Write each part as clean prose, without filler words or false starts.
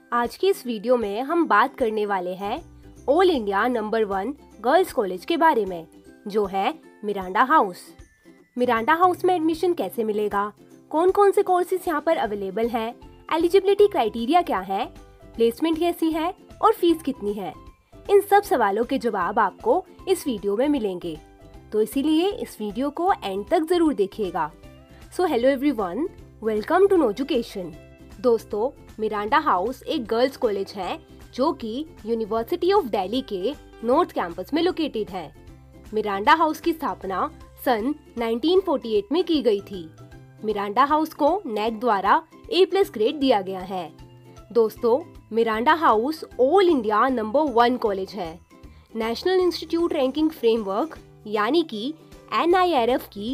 आज की इस वीडियो में हम बात करने वाले हैं all India number 1 girls college के बारे में, जो है मिरांडा हाउस। मिरांडा हाउस में एडमिशन कैसे मिलेगा, कौन कौन से कोर्सेज यहाँ पर अवेलेबल हैं, एलिजिबिलिटी क्राइटेरिया क्या है, प्लेसमेंट कैसी है और फीस कितनी है। इन सब सवालों के जवाब आपको इस वीडियो में मिलेंगे, तो इसीलिए इस वीडियो को एंड तक जरूर देखिएगा। So hello everyone, welcome to know education. दोस्तों, मिरांडा हाउस एक गर्ल्स कॉलेज है जो कि यूनिवर्सिटी ऑफ दिल्ली के नॉर्थ कैंपस में लोकेटेड है। मिरांडा हाउस की स्थापना सन 1948 में की गई थी। मिरांडा हाउस को नेक द्वारा A+ ग्रेड दिया गया है। दोस्तों, Miranda House all India number 1 college है। नेशनल इंस्टीट्यूट रैंकिंग फ्रेमवर्क यानी कि NIRF की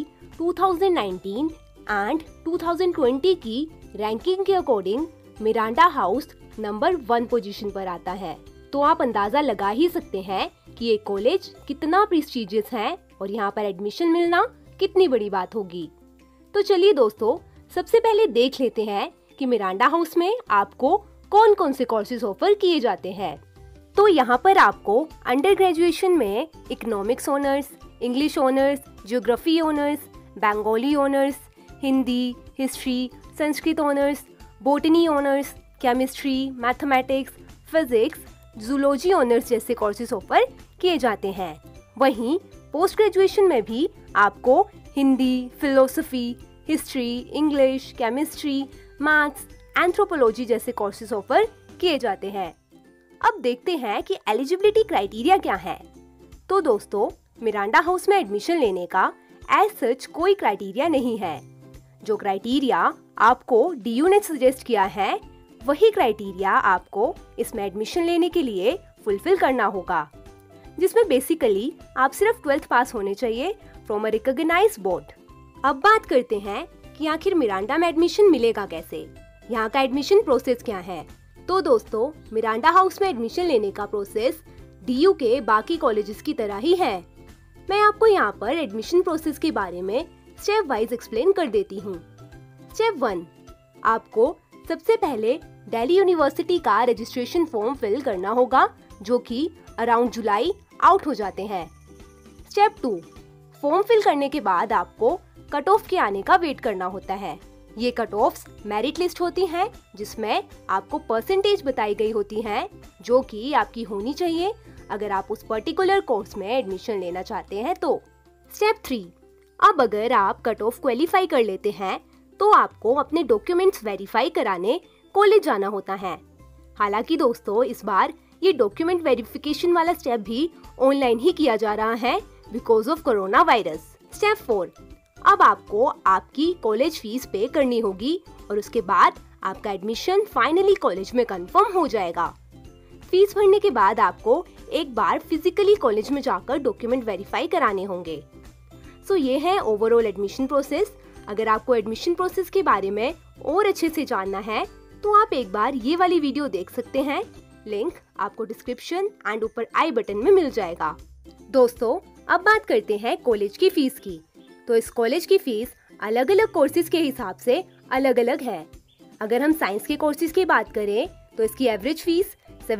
2019 एंड 2020 की रैंकिंग के according Miranda House number 1 position पर आता है। तो आप अंदाजा लगा ही सकते हैं कि ये कॉलेज कितना प्रेस्टीजियस है और यहाँ पर एडमिशन मिलना कितनी बड़ी बात होगी। तो चलिए दोस्तों, सबसे पहले देख लेते हैं कि मिरांडा हाउस में आपको कौन कौन से कोर्सेज ऑफर किए जाते हैं। तो यहाँ पर आपको अंडर ग्रेजुएशन में economics honours, English honours, geography honours, Bengali honours, Hindi, history, Sanskrit honours, botany honours, chemistry, mathematics, physics, zoology honours जैसे कोर्सेज ऑफर किए जाते हैं। वहीं पोस्ट ग्रेजुएशन में भी आपको Hindi, philosophy, history, English, chemistry, maths, anthropology जैसे कोर्सेज ऑफर किए जाते हैं। अब देखते हैं कि एलिजिबिलिटी क्राइटेरिया क्या है। तो दोस्तों, मिरांडा हाउस में एडमिशन लेने का एज सच कोई क्राइटेरिया नहीं है। जो क्राइटेरिया आपको DU ने सजेस्ट किया है, वही क्राइटेरिया आपको इसमें एडमिशन लेने के लिए फुलफिल करना होगा, जिसमें बेसिकली आप सिर्फ 12th पास होने चाहिए फ्रॉम अ रिकॉग्नाइज्ड बोर्ड। अब बात करते हैं कि आखिर मिरांडा में एडमिशन मिलेगा कैसे, यहाँ का एडमिशन प्रोसेस क्या है। तो दोस्तों, मिरांडा हाउस में एडमिशन लेने का प्रोसेस DU के बाकी कॉलेजेस की तरह ही है। मैं आपको यहाँ पर एडमिशन प्रोसेस के बारे में स्टेप वाइज एक्सप्लेन कर देती हूँ। स्टेप 1, आपको सबसे पहले दिल्ली यूनिवर्सिटी का रजिस्ट्रेशन फॉर्म फिल करना होगा, जो कि अराउंड जुलाई आउट हो जाते हैं। स्टेप 2, फॉर्म फिल करने के बाद आपको कट ऑफ के आने का वेट करना होता है। ये कट ऑफ्स मेरिट लिस्ट होती हैं, जिसमें आपको परसेंटेज बताई गई होती हैं जो कि आपकी होनी चाहिए अगर आप उस पर्टिकुलर कोर्स में एडमिशन लेना चाहते हैं तो। स्टेप 3, अब अगर आप कट ऑफ क्वालिफाई कर लेते हैं तो आपको अपने डॉक्यूमेंट्स वेरीफाई कराने कॉलेज जाना होता है। हालांकि दोस्तों, इस बार ये डॉक्यूमेंट वेरिफिकेशन वाला स्टेप भी ऑनलाइन ही किया जा रहा है because of corona virus. Step 4, अब आपको आपकी कॉलेज फीस पे करनी होगी और उसके बाद आपका एडमिशन फाइनली कॉलेज में कंफर्म हो जाएगा। फीस भरने के बाद आपको एक बार फिजिकली कॉलेज में जाकर डॉक्यूमेंट वेरीफाई कराने होंगे। सो ये है ओवरऑल एडमिशन प्रोसेस। अगर आपको एडमिशन प्रोसेस के बारे में और अच्छे से जानना है तो आप एक बार ये वाली वीडियो देख सकते हैं। लिंक आपको डिस्क्रिप्शन एंड ऊपर आई बटन में मिल जाएगा। दोस्तों, अब बात करते हैं कॉलेज की फीस की। तो इस कॉलेज की फीस अलग अलग कोर्सेज के हिसाब से अलग अलग है। अगर हम साइंस के कोर्सेज की बात करें तो इसकी एवरेज फीस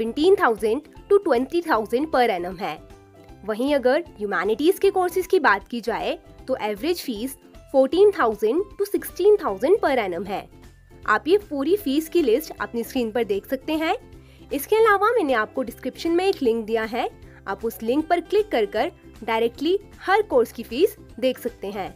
17,000 to 20,000 पर एनम है। वहीं अगर ह्यूमैनिटीज के कोर्सेज की बात की जाए तो एवरेज फीस 14,000 to 16,000 पर एनम है। आप ये पूरी फीस की लिस्ट अपनी स्क्रीन पर देख सकते हैं। इसके अलावा मैंने आपको डिस्क्रिप्शन में एक लिंक दिया है, आप उस लिंक पर क्लिक कर डायरेक्टली हर कोर्स की फीस देख सकते हैं।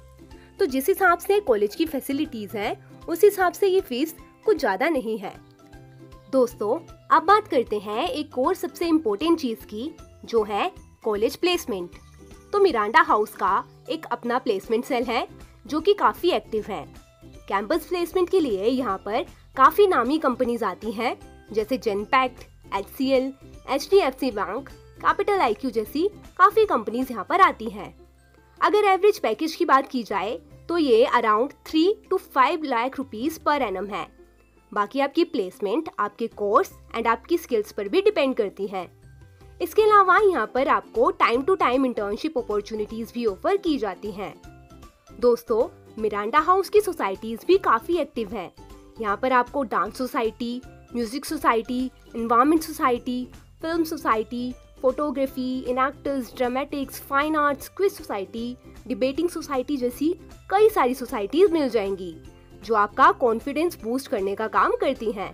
तो जिस हिसाब से कॉलेज की फैसिलिटीज हैं, उस हिसाब से ये फीस कुछ ज्यादा नहीं है। दोस्तों, अब बात करते हैं एक और सबसे इम्पोर्टेंट चीज की, जो है कॉलेज प्लेसमेंट। तो मिरांडा हाउस का एक अपना प्लेसमेंट सेल है जो कि काफी एक्टिव है। कैंपस प्लेसमेंट के लिए यहाँ पर काफी नामी कंपनीज आती हैं, जैसे Genpact, HCL, HDFC bank, capital IQ जैसी काफी कंपनीज यहाँ पर आती हैं। अगर एवरेज पैकेज की बात की जाए तो ये around 3 to 5 lakh rupees per annum है। बाकी आपकी प्लेसमेंट आपके कोर्स एंड आपकी स्किल्स पर भी डिपेंड करती है। इसके अलावा यहाँ पर आपको time to time internship opportunities भी ऑफर की जाती हैं। दोस्तों, मिरांडा हाउस की सोसाइटीज भी काफी एक्टिव हैं। यहाँ पर आपको dance society, music society, environment society, film society, photography, Enactus, dramatics, fine arts, quiz society, debating society जैसी कई सारी सोसाइटीज मिल जाएंगी जो आपका कॉन्फिडेंस बूस्ट करने का काम करती हैं।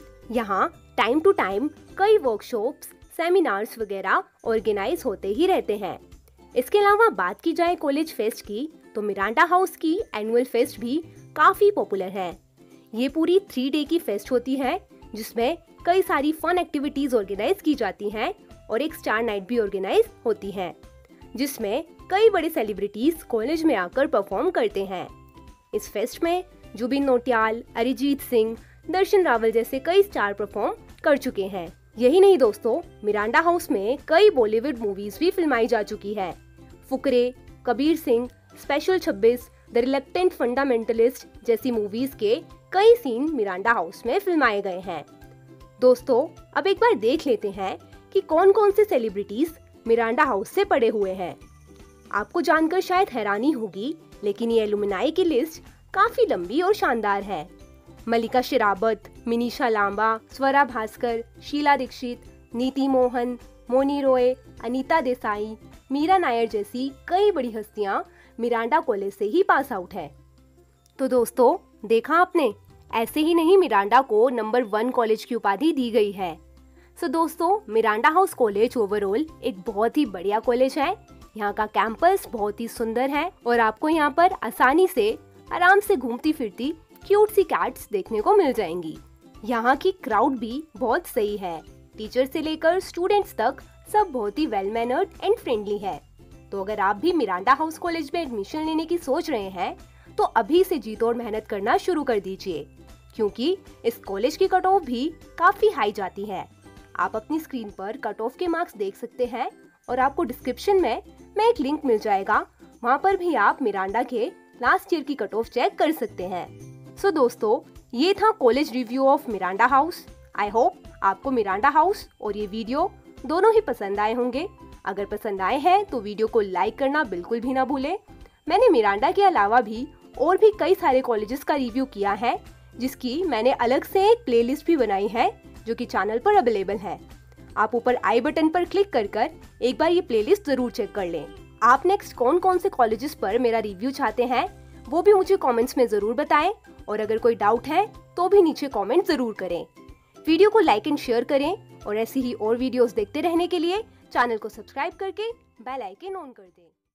यहाँ टाइम टू टाइम कई वर्कशॉप्स, सेमिनार्स वगैरह ऑर्गेनाइज होते ही रहते हैं। इसके अलावा बात की जाए कॉलेज फेस्ट की तो मिरांडा हाउस की एनुअल फेस्ट भी काफी पॉपुलर है। ये पूरी 3 डे की फेस्ट होती है जिसमें कई सारी फन एक्टिविटीज ऑर्गेनाइज की जाती हैं और एक स्टार नाइट भी ऑर्गेनाइज होती है जिसमें कई बड़े सेलिब्रिटीज कॉलेज में आकर परफॉर्म करते हैं। इस फेस्ट में जुबिन नौटियाल, अरिजीत सिंह, दर्शन रावल जैसे कई स्टार परफॉर्म कर चुके हैं। यही नहीं दोस्तों, मिरांडा हाउस में कई बॉलीवुड मूवीज भी फिल्माई जा चुकी है। Fukrey, Kabir Singh, special 26, the reluctant fundamentalist movies मूवीज के कई सीन मिरांडा हाउस में फिल्माए गए हैं। दोस्तों, अब एक बार देख लेते हैं कि कौन कौन से सेलिब्रिटीज मिरांडा हाउस से पड़े हुए हैं। आपको जानकर शायद हैरानी होगी, लेकिन ये एलुमनाई की लिस्ट काफी लंबी और शानदार है। मल्लिका शेरावत, मिनीषा लांबा, स्वरा भास्कर, शीला दीक्षित, नीति मोहन, मोनी रॉय, अनीता देसाई, मीरा नायर जैसी कई बड़ी हस्तियां मिरांडा कॉलेज से ही पास आउट है। तो दोस्तों, देखा आपने, ऐसे ही नहीं मिरांडा को नंबर 1 कॉलेज की उपाधि दी गई है। सो दोस्तों, मिरांडा हाउस कॉलेज ओवरऑल एक बहुत ही बढ़िया कॉलेज है। यहाँ का कैंपस बहुत ही सुंदर है और आपको यहाँ पर आसानी से आराम से घूमती फिरती क्यूट सी कैट्स देखने को मिल जाएंगी। यहाँ की क्राउड भी बहुत सही है। टीचर से लेकर स्टूडेंट्स तक सब बहुत ही वेल मैनर्ड एंड फ्रेंडली है। तो अगर आप भी मिरांडा हाउस कॉलेज में एडमिशन लेने की सोच रहे हैं तो अभी से जी तोड़ मेहनत करना शुरू कर दीजिए, क्योंकि इस कॉलेज की कट ऑफ भी काफी हाई जाती है। आप अपनी स्क्रीन पर कट ऑफ के मार्क्स देख सकते हैं और आपको डिस्क्रिप्शन में एक लिंक मिल जाएगा, वहाँ पर भी आप मिरांडा के लास्ट ईयर की कट ऑफ चेक कर सकते हैं। सो दोस्तों, ये था college review of Miranda House. I hope आपको मिरांडा हाउस और ये वीडियो दोनों ही पसंद आए होंगे। अगर पसंद आए हैं तो वीडियो को लाइक करना बिल्कुल भी ना भूलें। मैंने मिरांडा के अलावा भी और भी कई सारे कॉलेजेस का रिव्यू किया है, जिसकी मैंने अलग से एक प्लेलिस्ट भी बनाई है जो कि चैनल पर अवेलेबल है। आप ऊपर आई बटन पर क्लिक कर एक बार ये प्लेलिस्ट जरूर चेक कर लें। आप नेक्स्ट कौन कौन से कॉलेजेस पर मेरा रिव्यू चाहते हैं वो भी मुझे कमेंट्स में जरूर बताएं, और अगर कोई डाउट है तो भी नीचे कमेंट जरूर करें। वीडियो को लाइक एंड शेयर करें और ऐसी ही और वीडियोस देखते रहने के लिए चैनल को सब्सक्राइब करके बेल आइकन ऑन कर दें।